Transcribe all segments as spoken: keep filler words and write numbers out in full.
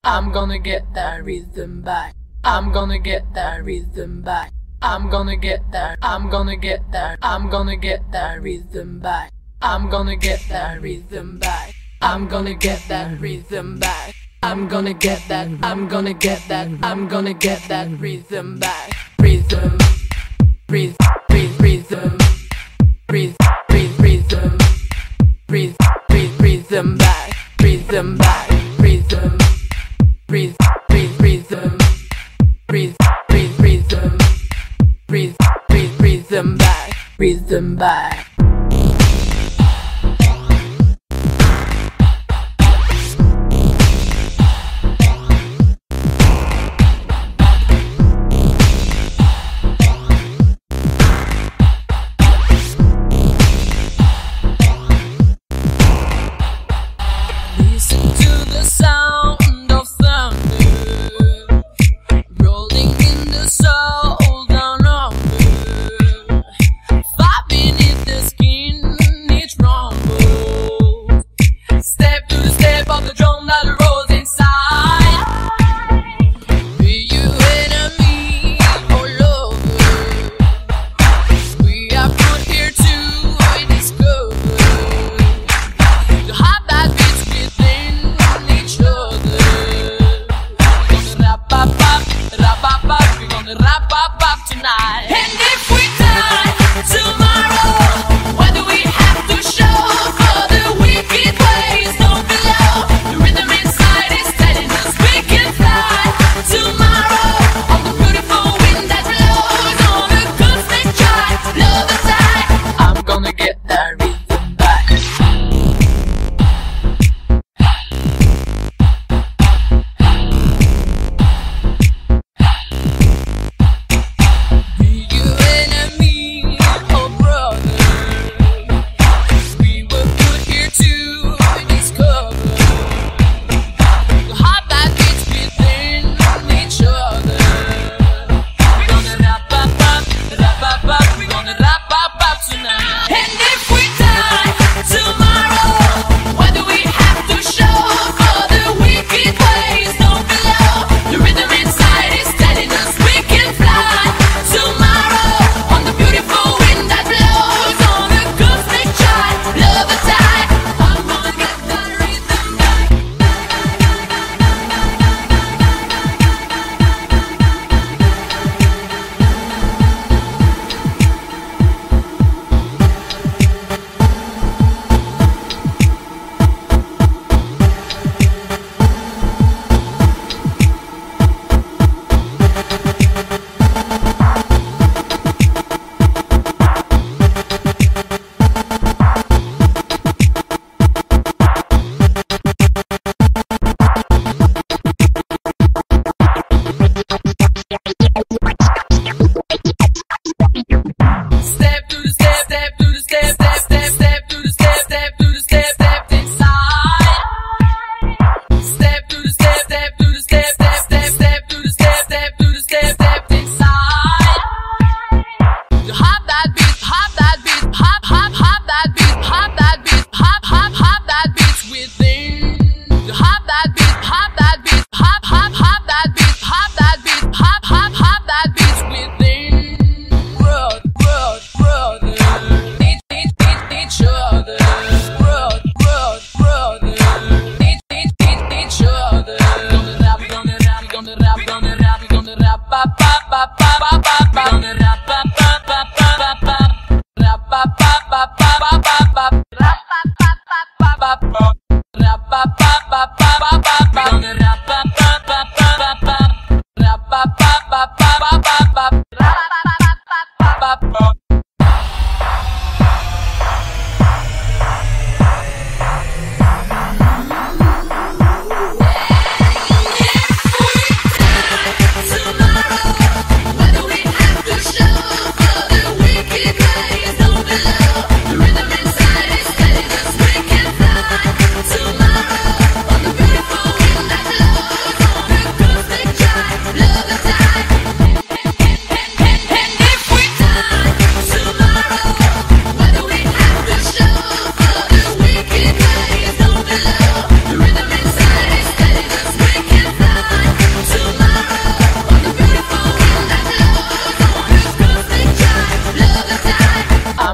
I'm gonna get that rhythm back. I'm gonna get that rhythm back. I'm gonna get that. I'm gonna get that. I'm gonna get that rhythm back. I'm gonna get that rhythm back. I'm gonna get that rhythm back. I'm gonna get that. I'm gonna get that. I'm gonna get that rhythm back. Rhythm. Rhythm. Rhythm. Rhythm. Rhythm. Rhythm. Rhythm back. Rhythm back. Rhythm. Rhythm. Rhythm. Rhythm. Rhythm. Rhythm. Rhythm back. Rhythm back.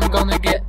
I'm gonna get